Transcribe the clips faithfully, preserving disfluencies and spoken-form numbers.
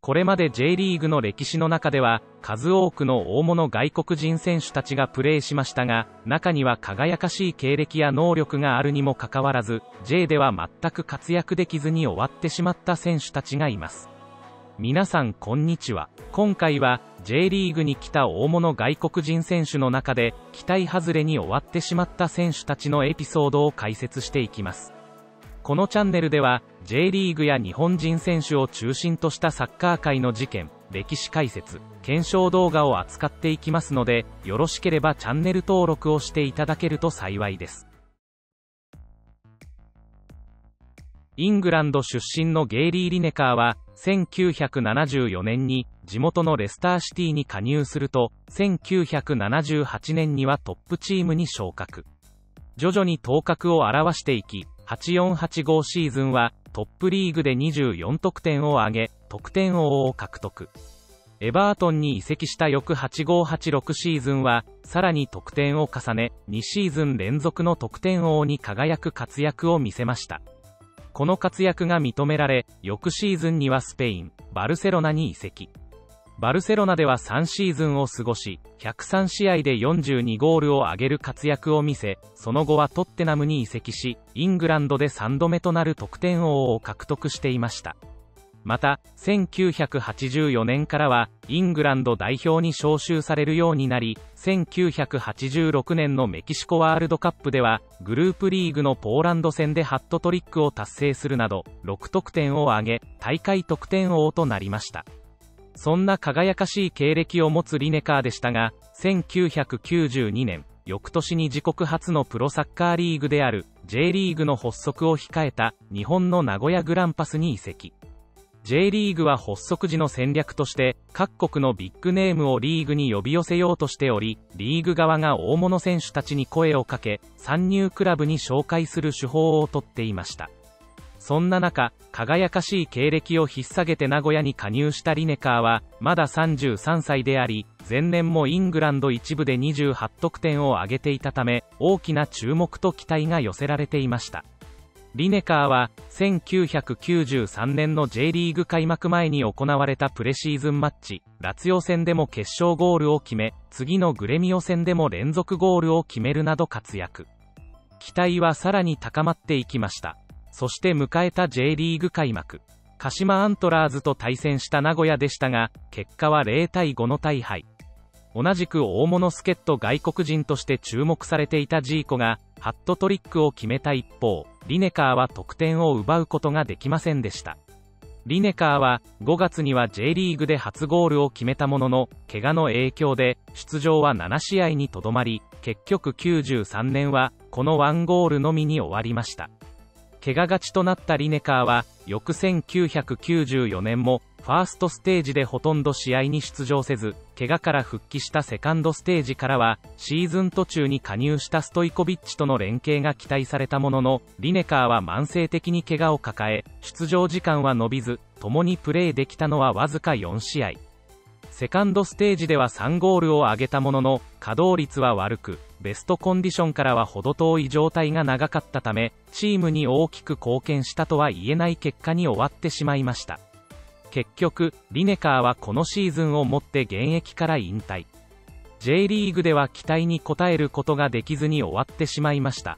これまで J リーグの歴史の中では、数多くの大物外国人選手たちがプレーしましたが、中には輝かしい経歴や能力があるにもかかわらず、J では全く活躍できずに終わってしまった選手たちがいます。皆さんこんにちは。今回は、J リーグに来た大物外国人選手の中で、期待外れに終わってしまった選手たちのエピソードを解説していきます。このチャンネルでは J リーグや日本人選手を中心としたサッカー界の事件、歴史解説、検証動画を扱っていきますので、よろしければチャンネル登録をしていただけると幸いです。イングランド出身のゲイリー・リネカーはせんきゅうひゃくななじゅうよねんに地元のレスターシティに加入すると、せんきゅうひゃくななじゅうはちねんにはトップチームに昇格。徐々に頭角を現していき、はちよんはちごシーズンはトップリーグでにじゅうよんとくてんを挙げ、得点王を獲得。エバートンに移籍した翌はちごはちろくシーズンは、さらに得点を重ね、にシーズン連続の得点王に輝く活躍を見せました。この活躍が認められ、翌シーズンにはスペイン、バルセロナに移籍。バルセロナではさんシーズンを過ごし、ひゃくさんしあいでよんじゅうにゴールを挙げる活躍を見せ、その後はトッテナムに移籍し、イングランドでさんどめとなる得点王を獲得していました。また、せんきゅうひゃくはちじゅうよねんからは、イングランド代表に招集されるようになり、せんきゅうひゃくはちじゅうろくねんのメキシコワールドカップでは、グループリーグのポーランド戦でハットトリックを達成するなど、ろくとくてんを挙げ、大会得点王となりました。そんな輝かしい経歴を持つリネカーでしたが、せんきゅうひゃくきゅうじゅうにねん、翌年に自国初のプロサッカーリーグである J リーグの発足を控えた日本の名古屋グランパスに移籍。J リーグは発足時の戦略として各国のビッグネームをリーグに呼び寄せようとしており、リーグ側が大物選手たちに声をかけ、参入クラブに紹介する手法をとっていました。そんな中、輝かしい経歴を引っ提げて名古屋に加入したリネカーは、まださんじゅうさんさいであり、前年もイングランド一部でにじゅうはちとくてんを挙げていたため、大きな注目と期待が寄せられていました。リネカーは、せんきゅうひゃくきゅうじゅうさんねんの J リーグ開幕前に行われたプレシーズンマッチ、ラツィオ戦でも決勝ゴールを決め、次のグレミオ戦でも連続ゴールを決めるなど活躍。期待はさらに高まっていきました。そして迎えた J リーグ開幕。鹿島アントラーズと対戦した名古屋でしたが、結果はゼロたいごの大敗。同じく大物助っ人外国人として注目されていたジーコが、ハットトリックを決めた一方、リネカーは得点を奪うことができませんでした。リネカーは、ごがつには J リーグで初ゴールを決めたものの、怪我の影響で、出場はななしあいにとどまり、結局きゅうじゅうさんねんは、このワンゴールのみに終わりました。怪我がちとなったリネカーは、翌せんきゅうひゃくきゅうじゅうよねんも、ファーストステージでほとんど試合に出場せず、怪我から復帰したセカンドステージからは、シーズン途中に加入したストイコビッチとの連携が期待されたものの、リネカーは慢性的に怪我を抱え、出場時間は伸びず、共にプレーできたのはわずかよんしあい。セカンドステージではさんゴールを挙げたものの、稼働率は悪く、ベストコンディションからは程遠い状態が長かったため、チームに大きく貢献したとは言えない結果に終わってしまいました。結局、リネカーはこのシーズンをもって現役から引退。J リーグでは期待に応えることができずに終わってしまいました。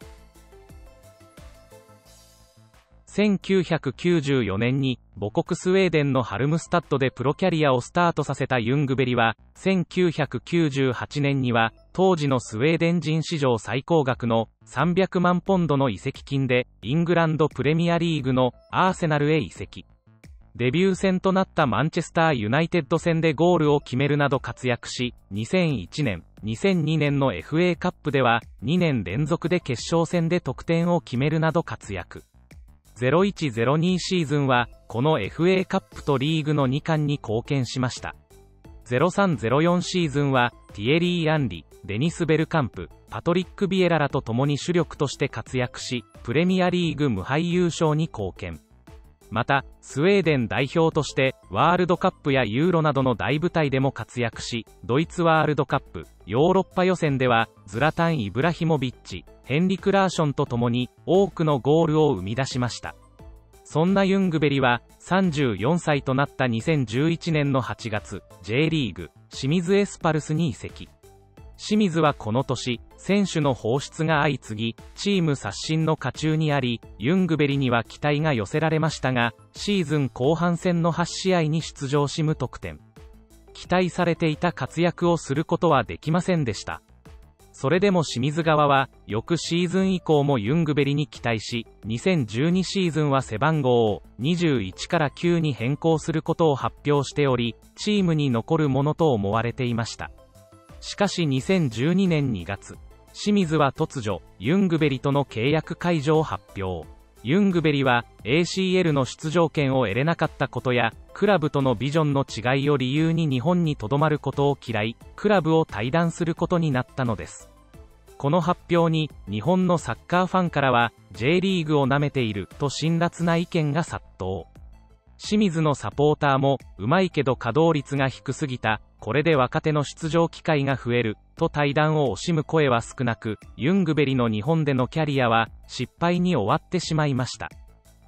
せんきゅうひゃくきゅうじゅうよねんに母国スウェーデンのハルムスタッドでプロキャリアをスタートさせたユングベリは、せんきゅうひゃくきゅうじゅうはちねんには当時のスウェーデン人史上最高額のさんびゃくまんポンドの移籍金でイングランドプレミアリーグのアーセナルへ移籍。デビュー戦となったマンチェスターユナイテッド戦でゴールを決めるなど活躍し、にせんいちねん、にせんにねんの エフエー カップではにねん連続で決勝戦で得点を決めるなど活躍。ゼロいちゼロにシーズンはこの エフエー カップとリーグのにかんに貢献しました。ゼロさんゼロよんシーズンはティエリー・アンリ、デニス・ベルカンプ、パトリック・ビエラらと共に主力として活躍し、プレミアリーグ無敗優勝に貢献。また、スウェーデン代表としてワールドカップやユーロなどの大舞台でも活躍し、ドイツワールドカップ、ヨーロッパ予選ではズラタン・イブラヒモビッチ、ヘンリク・ラーションと共に多くのゴールを生み出しました。 そんなユングベリはさんじゅうよんさいとなったにせんじゅういちねんのはちがつ、J リーグ、清水エスパルスに移籍。清水はこの年、選手の放出が相次ぎ、チーム刷新の渦中にあり、ユングベリには期待が寄せられましたが、シーズン後半戦のはち試合に出場し無得点。期待されていた活躍をすることはできませんでした。それでも清水側は、翌シーズン以降もユングベリに期待し、にせんじゅうにシーズンは背番号をにじゅういちからきゅうに変更することを発表しており、チームに残るものと思われていました。しかしにせんじゅうにねんにがつ、清水は突如、ユングベリとの契約解除を発表。ユングベリは エーシーエル の出場権を得れなかったことや、クラブとのビジョンの違いを理由に日本に留まることを嫌い、クラブを退団することになったのです。この発表に、日本のサッカーファンからは、J リーグを舐めていると辛辣な意見が殺到。清水のサポーターも、うまいけど稼働率が低すぎた、これで若手の出場機会が増える、と退団を惜しむ声は少なく、ユングベリの日本でのキャリアは、失敗に終わってしまいました。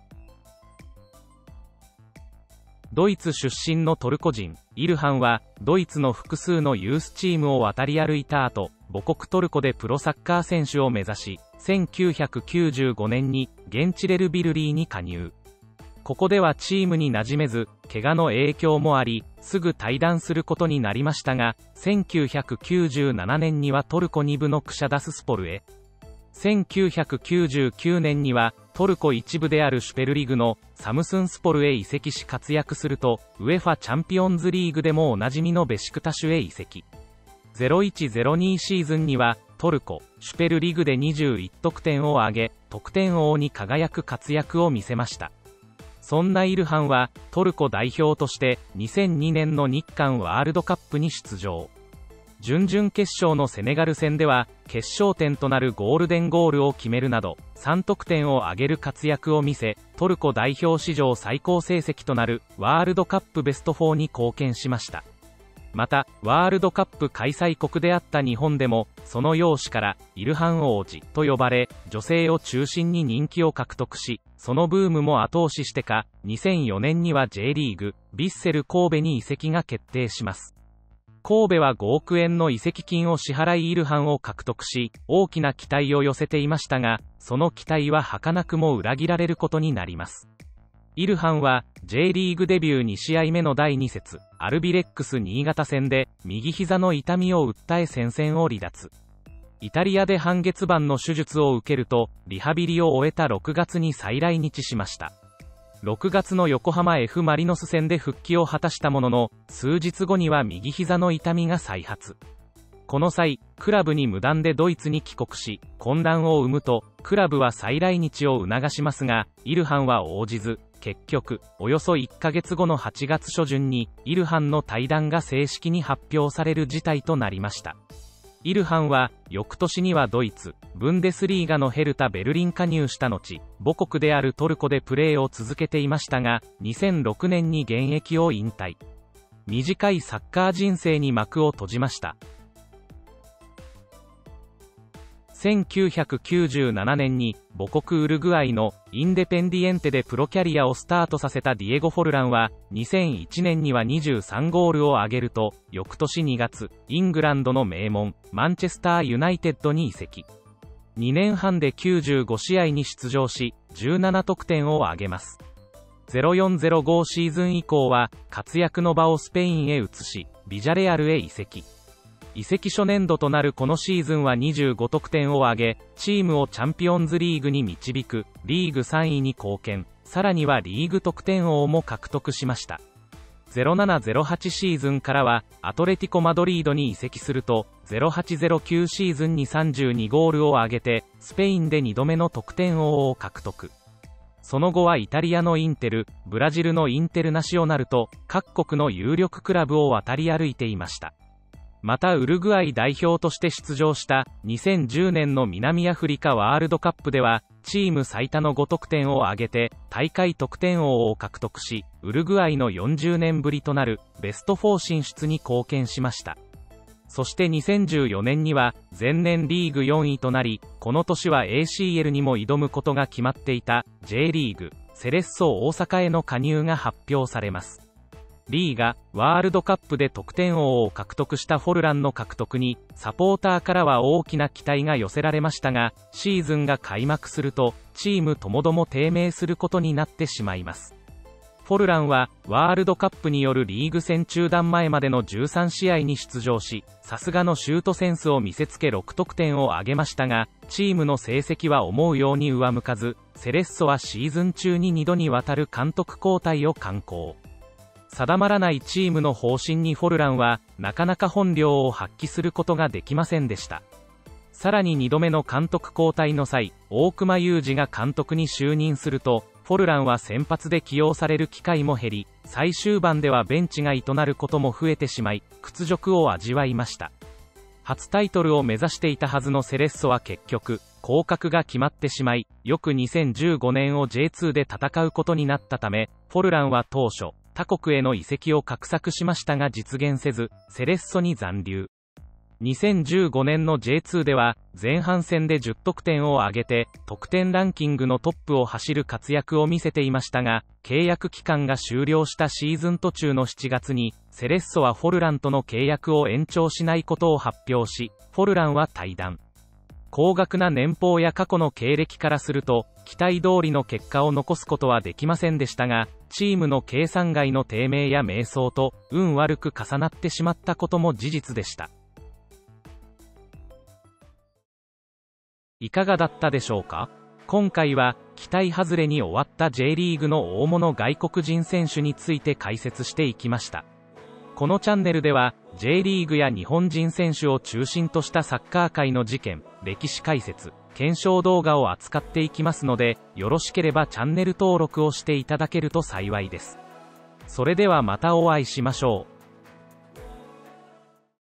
ドイツ出身のトルコ人、イルハンは、ドイツの複数のユースチームを渡り歩いた後、母国トルコでプロサッカー選手を目指し、せんきゅうひゃくきゅうじゅうごねんに、現地レルビルリーに加入。ここではチームに馴染めず、怪我の影響もあり、すぐ退団することになりましたが、せんきゅうひゃくきゅうじゅうななねんにはトルコに部のクシャダススポルへ。せんきゅうひゃくきゅうじゅうきゅうねんには、トルコ一部であるシュペルリグのサムスンスポルへ移籍し活躍すると、ウェファチャンピオンズリーグでもおなじみのベシクタシュへ移籍。ゼロいちゼロにシーズンには、トルコ、シュペルリグでにじゅういちとくてんを挙げ、得点王に輝く活躍を見せました。そんなイルハンは、トルコ代表として、にせんにねんの日韓ワールドカップに出場。準々決勝のセネガル戦では、決勝点となるゴールデンゴールを決めるなど、さんとくてんを挙げる活躍を見せ、トルコ代表史上最高成績となる、ワールドカップベストよんに貢献しました。また、ワールドカップ開催国であった日本でも、その容姿から、イルハン王子と呼ばれ、女性を中心に人気を獲得し、そのブームも後押ししてか、にせんよねんには J リーグ、ヴィッセル神戸に移籍が決定します。神戸はごおくえんの移籍金を支払いイルハンを獲得し、大きな期待を寄せていましたが、その期待は儚くも裏切られることになります。イルハンは J リーグデビューに試合目のだいに節、アルビレックス新潟戦で右膝の痛みを訴え戦線を離脱。イタリアで半月板の手術を受けると、リハビリを終えたろくがつに再来日しました。ろくがつの横浜 F マリノス戦で復帰を果たしたものの、数日後には右膝の痛みが再発。この際、クラブに無断でドイツに帰国し、混乱を生むと、クラブは再来日を促しますが、イルハンは応じず、結局、およそいっかげつごのはちがつ初旬に、イルハンの退団が正式に発表される事態となりました。イルハンは、翌年にはドイツ、ブンデスリーガのヘルタ・ベルリン加入した後、母国であるトルコでプレーを続けていましたが、にせんろくねんに現役を引退。短いサッカー人生に幕を閉じました。せんきゅうひゃくきゅうじゅうななねんに母国ウルグアイのインデペンディエンテでプロキャリアをスタートさせたディエゴ・フォルランはにせんいちねんにはにじゅうさんゴールを挙げると、翌年にがつ、イングランドの名門マンチェスターユナイテッドに移籍。にねんはんできゅうじゅうごしあいに出場し、じゅうななとくてんを挙げます。ゼロよんゼロごシーズン以降は活躍の場をスペインへ移し、ビジャレアルへ移籍。移籍初年度となるこのシーズンはにじゅうごとくてんを挙げ、チームをチャンピオンズリーグに導く、リーグさんいに貢献、さらにはリーグ得点王も獲得しました。ゼロななゼロはちシーズンからは、アトレティコ・マドリードに移籍すると、ゼロはちゼロきゅうシーズンにさんじゅうにゴールを挙げて、スペインでにどめの得点王を獲得。その後はイタリアのインテル、ブラジルのインテルナシオナルと、各国の有力クラブを渡り歩いていました。またウルグアイ代表として出場したにせんじゅうねんの南アフリカワールドカップではチーム最多のごとくてんを挙げて大会得点王を獲得し、ウルグアイのよんじゅうねんぶりとなるベストよん進出に貢献しました。そしてにせんじゅうよねんには前年リーグよんいとなり、この年は エーシーエル にも挑むことが決まっていた J リーグセレッソ大阪への加入が発表されます。リーがワールドカップで得点王を獲得したフォルランの獲得にサポーターからは大きな期待が寄せられましたが、シーズンが開幕するとチームともども低迷することになってしまいます。フォルランはワールドカップによるリーグ戦中断前までのじゅうさんしあいに出場し、さすがのシュートセンスを見せつけろくとくてんを挙げましたが、チームの成績は思うように上向かず、セレッソはシーズン中ににどにわたる監督交代を敢行。定まらないチームの方針にフォルランはなかなか本領を発揮することができませんでした。さらににどめの監督交代の際、大熊裕二が監督に就任すると、フォルランは先発で起用される機会も減り、最終盤ではベンチ外となることも増えてしまい、屈辱を味わいました。初タイトルを目指していたはずのセレッソは結局、降格が決まってしまい、翌にせんじゅうごねんを ジェイツー で戦うことになったため、フォルランは当初、他国への移籍を画策しましたが実現せず、セレッソに残留。にせんじゅうごねんの ジェイツー では、前半戦でじゅってんてんを挙げて、得点ランキングのトップを走る活躍を見せていましたが、契約期間が終了したシーズン途中のしちがつに、セレッソはフォルランとの契約を延長しないことを発表し、フォルランは退団。高額な年俸や過去の経歴からすると、期待通りの結果を残すことはできませんでしたが、チームの計算外の低迷や迷走と、運悪く重なってしまったことも事実でした。いかがだったでしょうか？今回は、期待外れに終わった J リーグの大物外国人選手について解説していきました。このチャンネルでは、J リーグや日本人選手を中心としたサッカー界の事件、歴史解説、検証動画を扱っていきますので、よろしければチャンネル登録をしていただけると幸いです。それではまたお会いしましょう。